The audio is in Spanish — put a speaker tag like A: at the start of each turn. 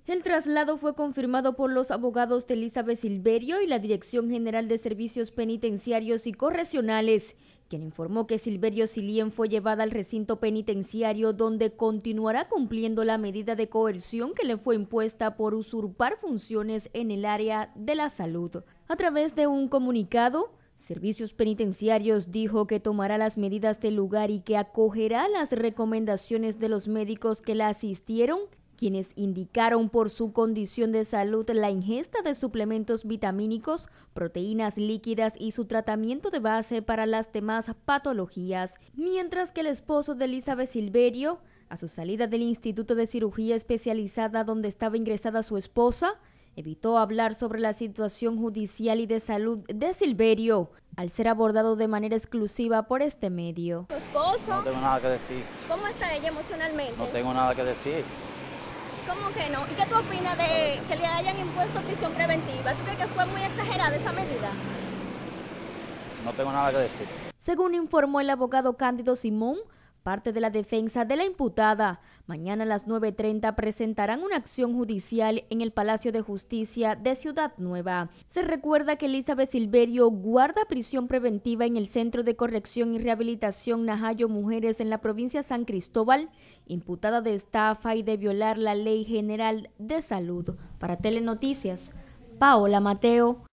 A: El traslado fue confirmado por los abogados de Elizabeth Silverio y la Dirección General de Servicios Penitenciarios y Correccionales, quien informó que Silverio Silien fue llevada al recinto penitenciario donde continuará cumpliendo la medida de coerción que le fue impuesta por usurpar funciones en el área de la salud. A través de un comunicado, Servicios Penitenciarios dijo que tomará las medidas del lugar y que acogerá las recomendaciones de los médicos que la asistieron, quienes indicaron por su condición de salud la ingesta de suplementos vitamínicos, proteínas líquidas y su tratamiento de base para las demás patologías, mientras que el esposo de Elizabeth Silverio, a su salida del Instituto de Cirugía Especializada donde estaba ingresada su esposa, evitó hablar sobre la situación judicial y de salud de Silverio, al ser abordado de manera exclusiva por este medio.
B: ¿Tu esposo?
C: No tengo nada que decir.
B: ¿Cómo está ella emocionalmente?
C: No tengo nada que decir.
B: ¿Cómo que no? ¿Y qué tú opinas de que le hayan impuesto prisión preventiva? ¿Tú crees que fue muy exagerada esa medida?
C: No tengo nada que decir.
A: Según informó el abogado Cándido Simón, parte de la defensa de la imputada, mañana a las 9:30 presentarán una acción judicial en el Palacio de Justicia de Ciudad Nueva. Se recuerda que Elizabeth Silverio guarda prisión preventiva en el Centro de Corrección y Rehabilitación Najayo Mujeres en la provincia de San Cristóbal, imputada de estafa y de violar la Ley General de Salud. Para Telenoticias, Paola Mateo.